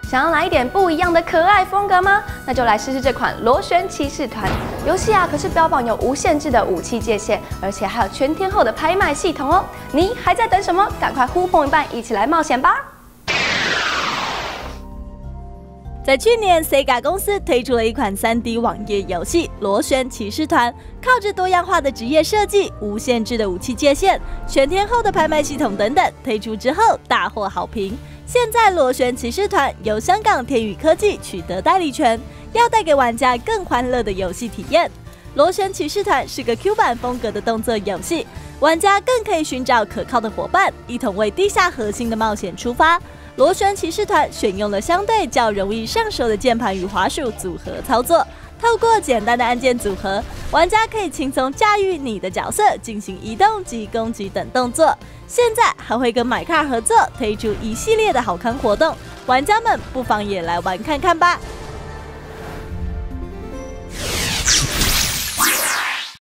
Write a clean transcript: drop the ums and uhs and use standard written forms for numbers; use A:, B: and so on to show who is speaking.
A: 想要来一点不一样的可爱风格吗？那就来试试这款螺旋骑士团游戏啊！可是标榜有无限制的武器界限，而且还有全天候的拍卖系统哦。你还在等什么？赶快呼朋引伴，一起来冒险吧！
B: 在去年 ，Sega 公司推出了一款3D 网页游戏《螺旋骑士团》，靠着多样化的职业设计、无限制的武器界限、全天候的拍卖系统等等，推出之后大获好评。现在，《螺旋骑士团》由香港天宇科技取得代理权，要带给玩家更欢乐的游戏体验。《螺旋骑士团》是个 Q 版风格的动作游戏，玩家更可以寻找可靠的伙伴，一同为地下核心的冒险出发。 螺旋骑士团选用了相对较容易上手的键盘与滑鼠组合操作，透过简单的按键组合，玩家可以轻松驾驭你的角色进行移动及攻击等动作。现在还会跟买卡合作推出一系列的好康活动，玩家们不妨也来玩看看吧。